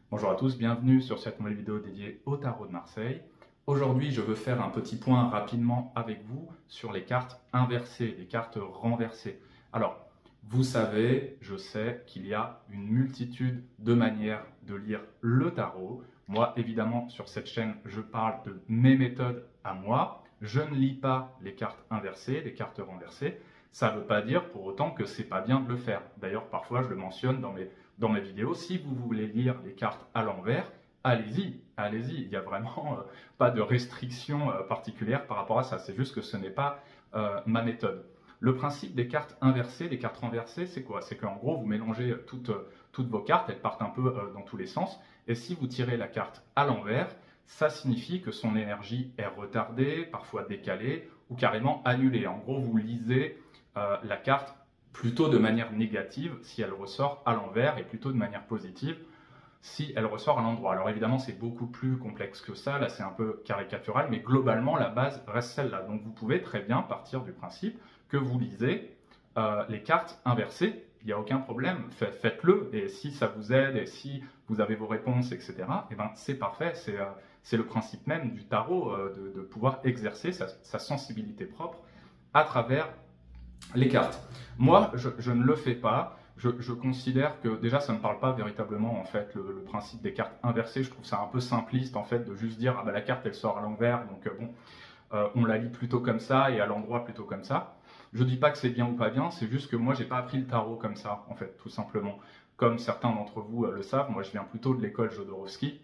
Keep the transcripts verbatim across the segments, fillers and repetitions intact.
Bonjour à tous, bienvenue sur cette nouvelle vidéo dédiée au tarot de Marseille. Aujourd'hui, je veux faire un petit point rapidement avec vous sur les cartes inversées, les cartes renversées. Alors, vous savez, je sais qu'il y a une multitude de manières de lire le tarot. Moi, évidemment, sur cette chaîne, je parle de mes méthodes à moi. Je ne lis pas les cartes inversées, les cartes renversées. Ça ne veut pas dire pour autant que c'est pas bien de le faire. D'ailleurs, parfois, je le mentionne dans mes dans mes vidéos. Si vous voulez lire les cartes à l'envers, allez-y, allez-y. Il n'y a vraiment euh, pas de restriction euh, particulière par rapport à ça. C'est juste que ce n'est pas euh, ma méthode. Le principe des cartes inversées, des cartes renversées, c'est quoi? C'est qu'en gros, vous mélangez toutes, toutes vos cartes, elles partent un peu euh, dans tous les sens. Et si vous tirez la carte à l'envers, ça signifie que son énergie est retardée, parfois décalée ou carrément annulée. En gros, vous lisez euh, la carte plutôt de manière négative si elle ressort à l'envers et plutôt de manière positive si elle ressort à l'endroit. Alors évidemment, c'est beaucoup plus complexe que ça, là c'est un peu caricatural, mais globalement, la base reste celle-là. Donc vous pouvez très bien partir du principe que vous lisez euh, les cartes inversées, il n'y a aucun problème, faites-le, et si ça vous aide, et si vous avez vos réponses, et cetera, et ben c'est parfait, c'est euh, le principe même du tarot, euh, de, de pouvoir exercer sa, sa sensibilité propre à travers les cartes. Moi, je, je ne le fais pas. Je, je considère que déjà, ça ne me parle pas véritablement en fait le, le principe des cartes inversées. Je trouve ça un peu simpliste en fait de juste dire ah ben la carte elle sort à l'envers, donc euh, bon, euh, on la lit plutôt comme ça et à l'endroit plutôt comme ça. Je dis pas que c'est bien ou pas bien, c'est juste que moi j'ai pas appris le tarot comme ça en fait, tout simplement. Comme certains d'entre vous euh, le savent, moi je viens plutôt de l'école Jodorowsky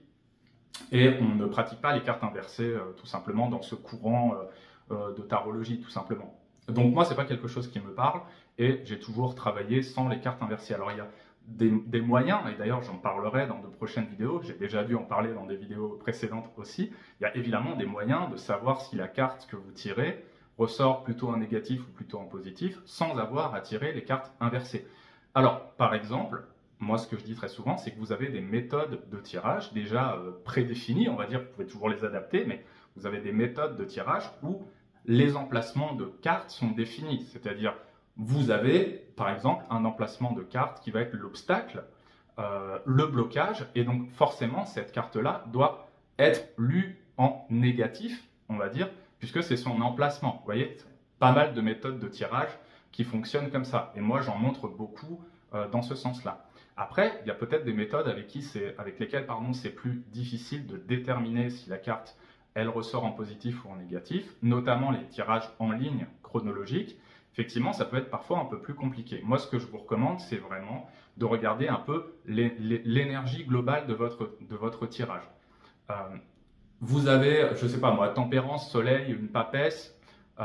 et on ne pratique pas les cartes inversées euh, tout simplement dans ce courant euh, euh, de tarologie tout simplement. Donc moi, c'est pas quelque chose qui me parle et j'ai toujours travaillé sans les cartes inversées. Alors il y a des, des moyens, et d'ailleurs j'en parlerai dans de prochaines vidéos, j'ai déjà dû en parler dans des vidéos précédentes aussi. Il y a évidemment des moyens de savoir si la carte que vous tirez ressort plutôt en négatif ou plutôt en positif sans avoir à tirer les cartes inversées. Alors, par exemple, moi ce que je dis très souvent, c'est que vous avez des méthodes de tirage déjà euh, prédéfinies, on va dire, vous pouvez toujours les adapter, mais vous avez des méthodes de tirage où les emplacements de cartes sont définis. C'est-à-dire, vous avez, par exemple, un emplacement de carte qui va être l'obstacle, euh, le blocage, et donc forcément, cette carte-là doit être lue en négatif, on va dire, puisque c'est son emplacement. Vous voyez, pas mal de méthodes de tirage qui fonctionnent comme ça. Et moi, j'en montre beaucoup euh, dans ce sens-là. Après, il y a peut-être des méthodes avec, qui avec lesquelles c'est plus difficile de déterminer si la carte elle ressort en positif ou en négatif, notamment les tirages en ligne chronologiques. Effectivement, ça peut être parfois un peu plus compliqué. Moi, ce que je vous recommande, c'est vraiment de regarder un peu l'énergie globale de votre, de votre tirage. Euh, vous avez, je ne sais pas moi, tempérance, soleil, une papesse.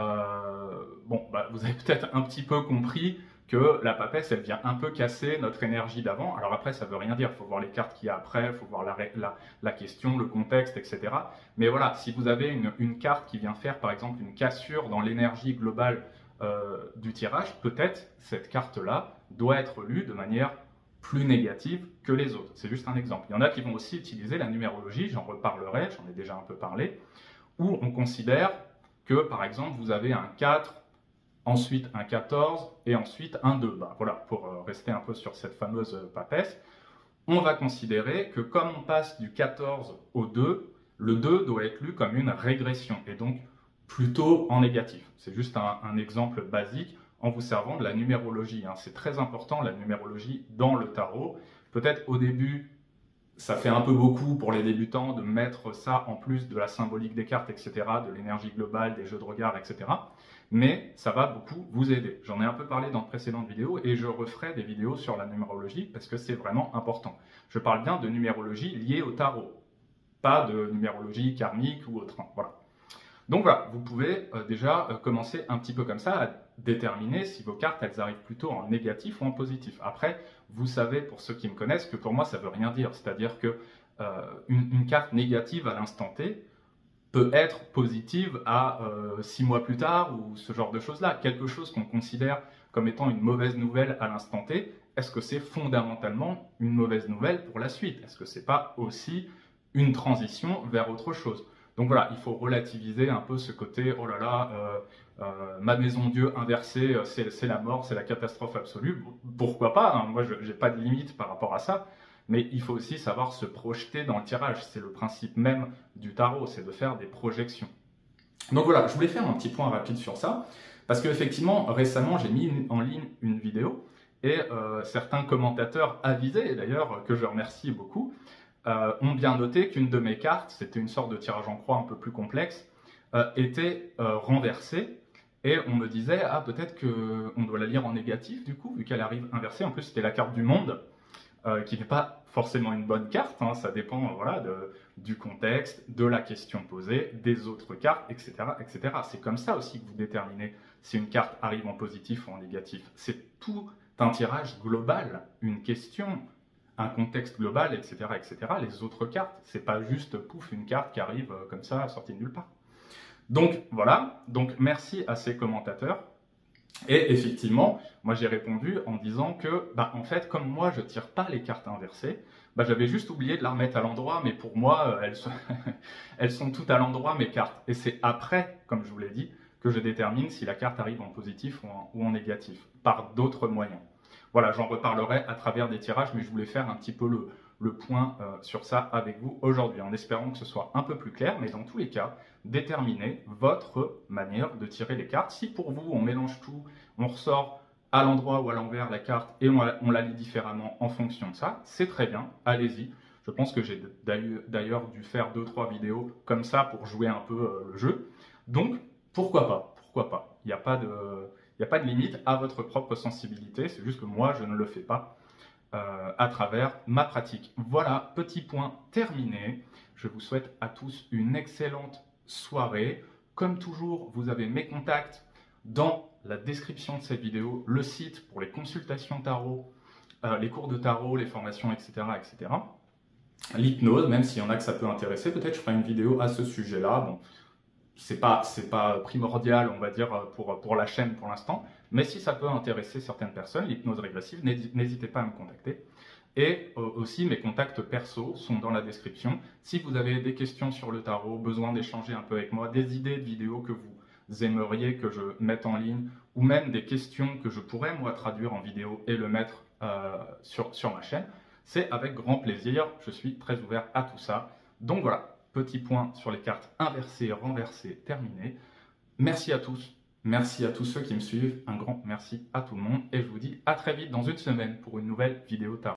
Euh, bon, bah, vous avez peut-être un petit peu compris que la papesse, elle vient un peu casser notre énergie d'avant. Alors après, ça ne veut rien dire, il faut voir les cartes qu'il y a après, il faut voir la, la, la question, le contexte, et cetera. Mais voilà, si vous avez une, une carte qui vient faire, par exemple, une cassure dans l'énergie globale euh, du tirage, peut-être cette carte-là doit être lue de manière plus négative que les autres. C'est juste un exemple. Il y en a qui vont aussi utiliser la numérologie, j'en reparlerai, j'en ai déjà un peu parlé, où on considère que, par exemple, vous avez un quatre, ensuite un quatorze et ensuite un deux. Ben, voilà, pour rester un peu sur cette fameuse papesse, on va considérer que comme on passe du quatorze au deux, le deux doit être lu comme une régression et donc plutôt en négatif. C'est juste un, un exemple basique en vous servant de la numérologie. Hein. C'est très important la numérologie dans le tarot. Peut-être au début, ça fait un peu beaucoup pour les débutants de mettre ça en plus de la symbolique des cartes, et cetera, de l'énergie globale, des jeux de regard, et cetera. Mais ça va beaucoup vous aider. J'en ai un peu parlé dans de précédentes vidéos et je referai des vidéos sur la numérologie parce que c'est vraiment important. Je parle bien de numérologie liée au tarot, pas de numérologie karmique ou autre. Voilà. Donc voilà, vous pouvez euh, déjà euh, commencer un petit peu comme ça à déterminer si vos cartes elles arrivent plutôt en négatif ou en positif. Après, vous savez pour ceux qui me connaissent que pour moi ça veut rien dire, c'est-à-dire que euh, une, une carte négative à l'instant T peut être positive à euh, six mois plus tard ou ce genre de choses-là. Quelque chose qu'on considère comme étant une mauvaise nouvelle à l'instant T, est-ce que c'est fondamentalement une mauvaise nouvelle pour la suite? Est-ce que c'est pas aussi une transition vers autre chose? Donc voilà, il faut relativiser un peu ce côté « oh là là, euh, euh, ma maison Dieu inversée, c'est la mort, c'est la catastrophe absolue ». Pourquoi pas, hein, moi je n'ai pas de limite par rapport à ça, mais il faut aussi savoir se projeter dans le tirage. C'est le principe même du tarot, c'est de faire des projections. Donc voilà, je voulais faire un petit point rapide sur ça, parce qu'effectivement, récemment, j'ai mis en ligne une vidéo, et euh, certains commentateurs avisés, d'ailleurs, que je remercie beaucoup, euh, ont bien noté qu'une de mes cartes, c'était une sorte de tirage en croix un peu plus complexe, euh, était euh, renversée, et on me disait, ah peut-être qu'on doit la lire en négatif, du coup, vu qu'elle arrive inversée. En plus, c'était la carte du monde, euh, qui n'est pas forcément une bonne carte, hein, ça dépend euh, voilà, de, du contexte, de la question posée, des autres cartes, et cetera, et cetera. C'est comme ça aussi que vous déterminez si une carte arrive en positif ou en négatif. C'est tout un tirage global, une question, un contexte global, et cetera, et cetera. Les autres cartes, c'est pas juste pouf, une carte qui arrive euh, comme ça, sortie de nulle part. Donc voilà, donc merci à ces commentateurs. Et effectivement, moi j'ai répondu en disant que, bah, en fait, comme moi je tire pas les cartes inversées, bah, j'avais juste oublié de la remettre à l'endroit, mais pour moi, elles sont, elles sont toutes à l'endroit, mes cartes. Et c'est après, comme je vous l'ai dit, que je détermine si la carte arrive en positif ou en, ou en négatif, par d'autres moyens. Voilà, j'en reparlerai à travers des tirages, mais je voulais faire un petit peu le, le point euh, sur ça avec vous aujourd'hui, en espérant que ce soit un peu plus clair, mais dans tous les cas, déterminez votre manière de tirer les cartes. Si pour vous, on mélange tout, on ressort à l'endroit ou à l'envers la carte et on, on la lit différemment en fonction de ça, c'est très bien, allez-y. Je pense que j'ai d'ailleurs dû faire deux trois vidéos comme ça pour jouer un peu euh, le jeu. Donc, pourquoi pas, pourquoi pas. Il n'y a pas de... Il n'y a pas de limite à votre propre sensibilité, c'est juste que moi, je ne le fais pas euh, à travers ma pratique. Voilà, petit point terminé. Je vous souhaite à tous une excellente soirée. Comme toujours, vous avez mes contacts dans la description de cette vidéo, le site pour les consultations tarot, euh, les cours de tarot, les formations, et cetera, et cetera. L'hypnose, même s'il y en a que ça peut intéresser, peut-être je ferai une vidéo à ce sujet-là. Bon, c'est pas, c'est pas primordial, on va dire, pour, pour la chaîne pour l'instant, mais si ça peut intéresser certaines personnes, l'hypnose régressive, n'hésitez pas à me contacter. Et euh, aussi, mes contacts perso sont dans la description. Si vous avez des questions sur le tarot, besoin d'échanger un peu avec moi, des idées de vidéos que vous aimeriez que je mette en ligne, ou même des questions que je pourrais, moi, traduire en vidéo et le mettre euh, sur, sur ma chaîne, c'est avec grand plaisir. Je suis très ouvert à tout ça. Donc voilà. Petit point sur les cartes inversées, renversées, terminées. Merci à tous. Merci à tous ceux qui me suivent. Un grand merci à tout le monde. Et je vous dis à très vite dans une semaine pour une nouvelle vidéo tarot.